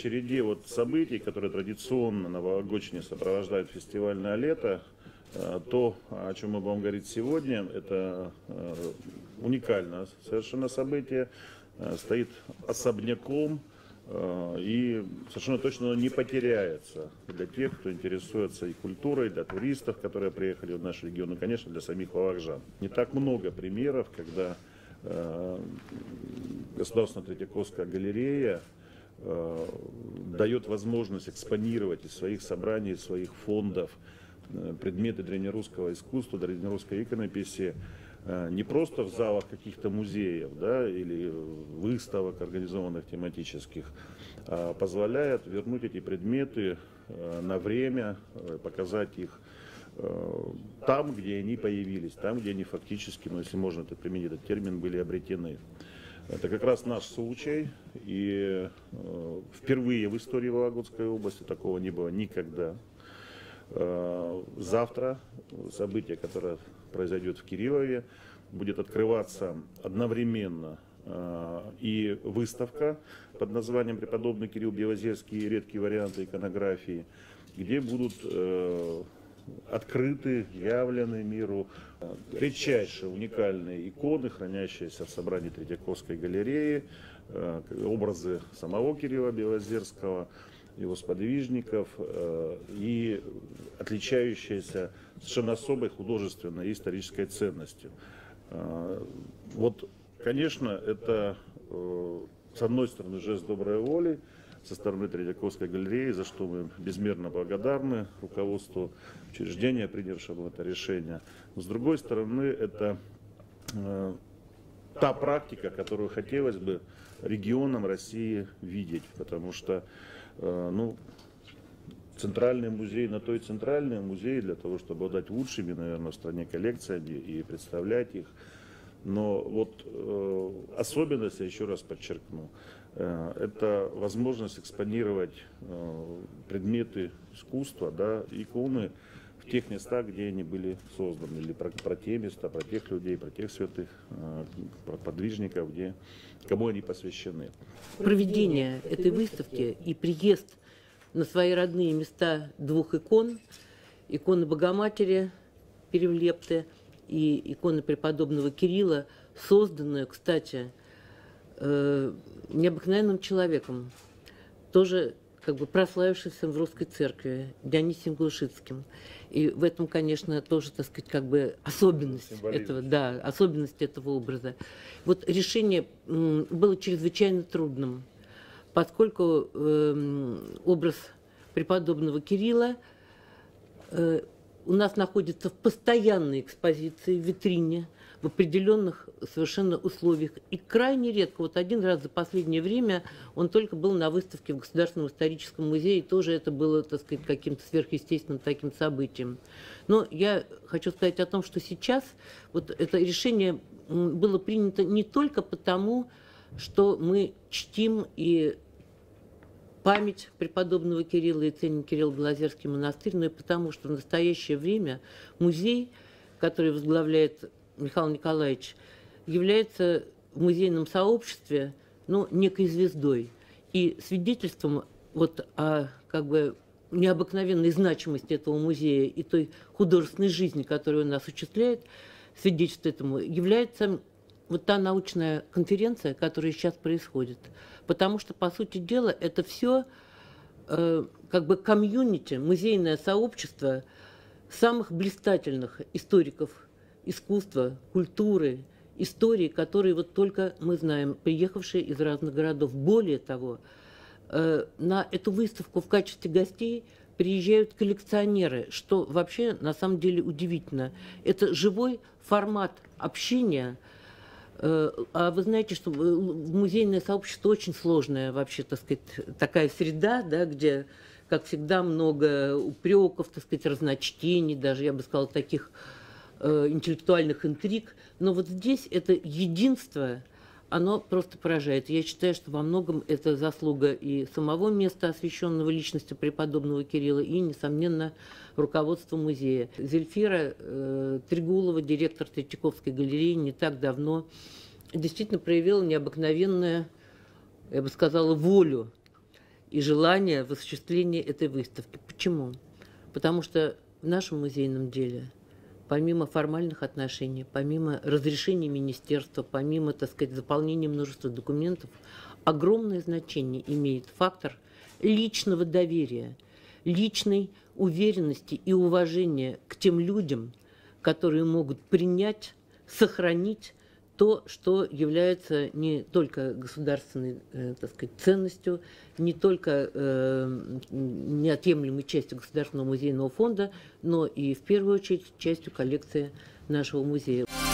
В череде вот событий, которые традиционно Новогодние сопровождают фестивальное лето, то, о чем мы будем говорить сегодня, это уникальное совершенно событие, стоит особняком и совершенно точно не потеряется для тех, кто интересуется и культурой, для туристов, которые приехали в наш регион, и, конечно, для самих вологжан. Не так много примеров, когда Государственная Третьяковская галерея дает возможность экспонировать из своих собраний, из своих фондов предметы древнерусского искусства, древнерусской иконописи не просто в залах каких-то музеев, да, или выставок, организованных тематических, а позволяет вернуть эти предметы на время, показать их там, где они появились, там, где они фактически, ну, если можно это применить, этот термин, были обретены. Это как раз наш случай, и впервые в истории Вологодской области такого не было никогда. Завтра событие, которое произойдет в Кириллове, будет открываться одновременно и выставка под названием «Преподобный Кирилл Белозерский. Редкие варианты иконографии», где будут открыты, явлены миру редчайшие, уникальные иконы, хранящиеся в собрании Третьяковской галереи, образы самого Кирилла Белозерского, его сподвижников и отличающиеся совершенно особой художественной и исторической ценностью. Вот, конечно, это, с одной стороны, жест доброй воли со стороны Третьяковской галереи, за что мы безмерно благодарны руководству учреждения, принявшему это решение. Но с другой стороны, это та практика, которую хотелось бы регионам России видеть, потому что, ну, центральный музей, на то и центральный музей для того, чтобы обладать лучшими, наверное, в стране коллекциями и представлять их. Но вот особенность, я еще раз подчеркну, это возможность экспонировать предметы искусства, да, иконы в тех местах, где они были созданы, или про те места, про тех людей, про тех святых, про подвижников, кому они посвящены. Проведение этой выставки и приезд на свои родные места двух икон, иконы Богоматери Перевлепты и иконы преподобного Кирилла, созданную, кстати, необыкновенным человеком, тоже как бы прославившимся в русской церкви, Дионисием Глушицким. И в этом, конечно, тоже, так сказать, как бы особенность этого, да, особенность этого образа. Вот решение было чрезвычайно трудным, поскольку образ преподобного Кирилла у нас находится в постоянной экспозиции в витрине, в определенных совершенно условиях. И крайне редко, вот один раз за последнее время, он только был на выставке в Государственном историческом музее, и тоже это было, так сказать, каким-то сверхъестественным таким событием. Но я хочу сказать о том, что сейчас вот это решение было принято не только потому, что мы чтим и память преподобного Кирилла и ценим Кирилло-Белозерский монастырь, но и потому, что в настоящее время музей, который возглавляет Михаил Николаевич, является в музейном сообществе, ну, некой звездой. И свидетельством вот о как бы необыкновенной значимости этого музея и той художественной жизни, которую он осуществляет, свидетельство этому является вот та научная конференция, которая сейчас происходит. Потому что, по сути дела, это все как бы комьюнити, музейное сообщество самых блистательных историков искусства, культуры, истории, которые вот только мы знаем, приехавшие из разных городов. Более того, на эту выставку в качестве гостей приезжают коллекционеры, что вообще на самом деле удивительно. Это живой формат общения. А вы знаете, что музейное сообщество очень сложное вообще, так сказать, такая среда, да, где, как всегда, много упреков, так сказать, разночтений, даже, я бы сказала, таких интеллектуальных интриг. Но вот здесь это единство, оно просто поражает. Я считаю, что во многом это заслуга и самого места, освященного личностью преподобного Кирилла, и, несомненно, руководства музея. Зельфира Трегулова, директор Третьяковской галереи, не так давно действительно проявила необыкновенную, я бы сказала, волю и желание в осуществлении этой выставки. Почему? Потому что в нашем музейном деле, помимо формальных отношений, помимо разрешения министерства, помимо, так сказать, заполнения множества документов, огромное значение имеет фактор личного доверия, личной уверенности и уважения к тем людям, которые могут принять, сохранить то, что является не только государственной, так сказать, ценностью, не только неотъемлемой частью Государственного музейного фонда, но и в первую очередь частью коллекции нашего музея.